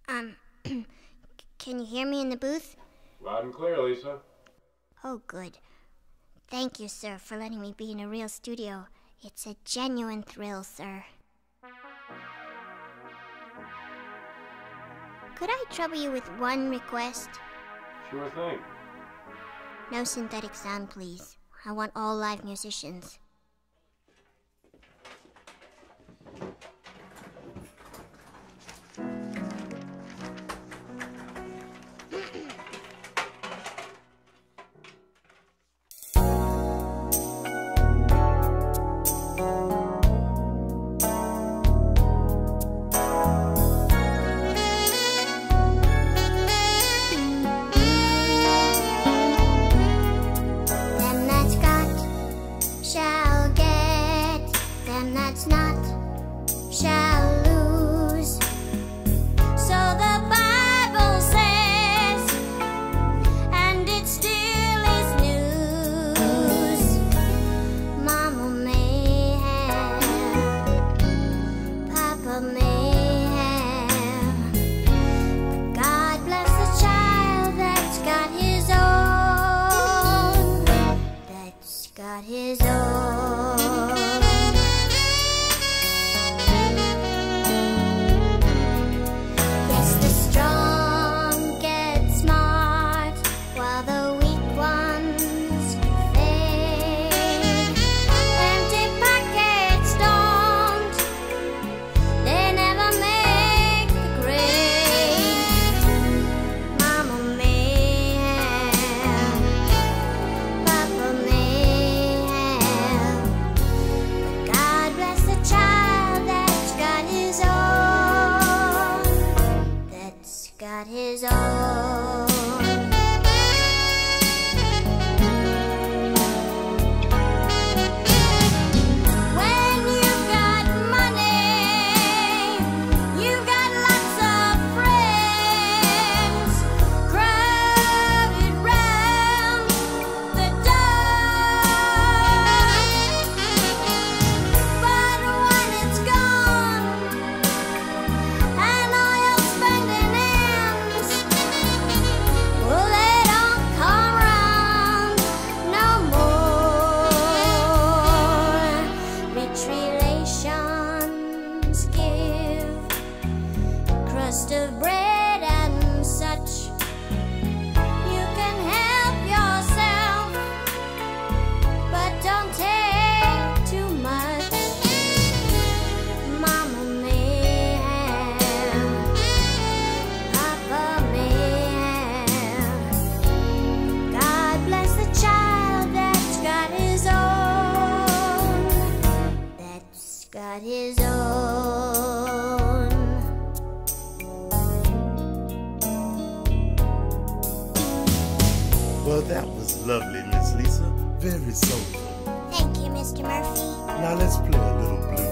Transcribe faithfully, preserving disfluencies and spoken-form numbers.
Um, can you hear me in the booth? Loud and clear, Lisa. Oh, good. Thank you, sir, for letting me be in a real studio. It's a genuine thrill, sir. Could I trouble you with one request? Sure thing. No synthetic sound, please. I want all live musicians. Well, that was lovely, Miss Lisa. Very soulful. Thank you, Mister Murphy. Now let's play a little blues.